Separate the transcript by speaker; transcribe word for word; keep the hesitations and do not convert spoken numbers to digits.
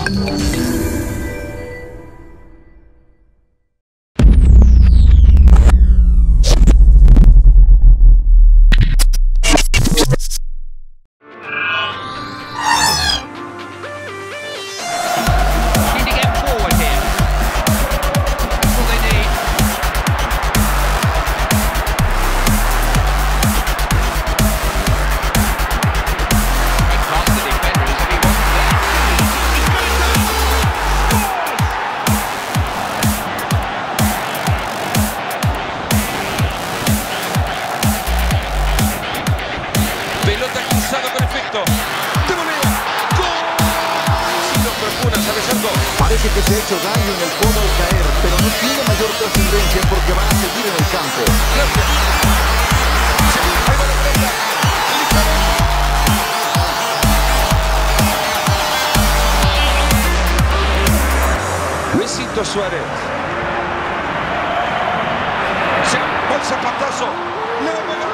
Speaker 1: Parece que se ha hecho daño en el codo al caer, pero no tiene mayor trascendencia porque van a seguir en el campo.
Speaker 2: Gracias. Sí, ahí va la pelota. Luisito Suárez. Se va el zapatazo. ¡La